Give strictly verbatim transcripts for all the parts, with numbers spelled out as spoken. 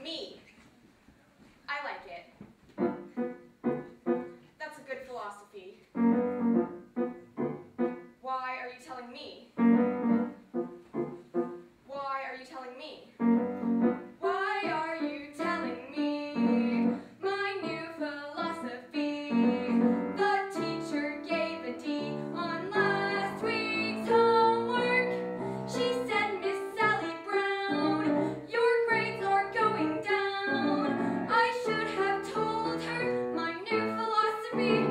me. I like it. That's a good philosophy. Why are you telling me? Why are you telling me? Why are you telling me my new philosophy? The teacher gave a D on last week's homework. She said, Miss Sally Brown, your grades are going down. I should have told her my new philosophy.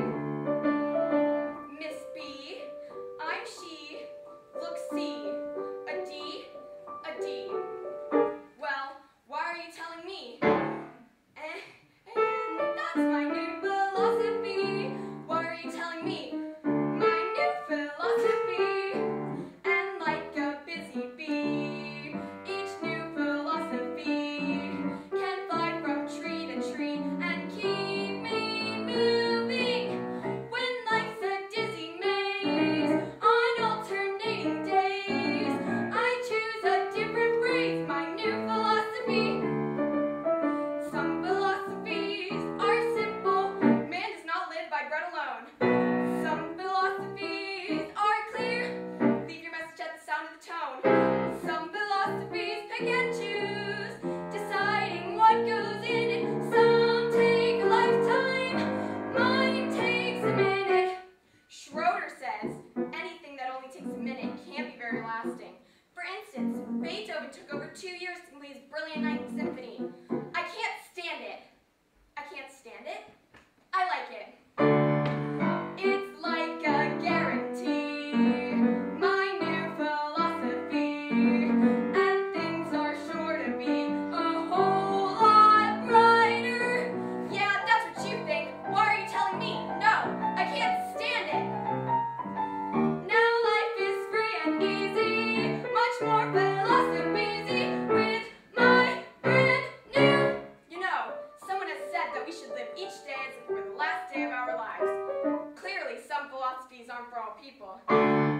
Miss B, I'm she, look see, a D, a D. Well, why are you telling me? And, and that's my new philosophy. Why are you telling me? My new philosophy. And like a busy bee, each new philosophy can fly from tree to tree and keep me moving. When life's a dizzy maze on alternating days, I choose a different phrase, my new philosophy. Some philosophies are simple. Man does not live by bread alone. Some philosophies are clear. Leave your message at the sound of the tone. Some philosophies pick and choose, deciding what goes in it. Some take a lifetime. Mine takes a minute. Schroeder says anything that only takes a minute can't be very lasting. For instance, Beethoven took over two years to complete his brilliant Ninth Symphony. I can't stand it. I can't stand it. I like it. It's like a guarantee, my new philosophy. And things are sure to be a whole lot brighter. Yeah, that's what you think. Why are you telling me? No, I can't stand it. Now life is free and easy, much more philosophy with my brand new. You know, someone has said that we should live each day as if it were the last day of our lives. Clearly, some philosophies aren't for all people.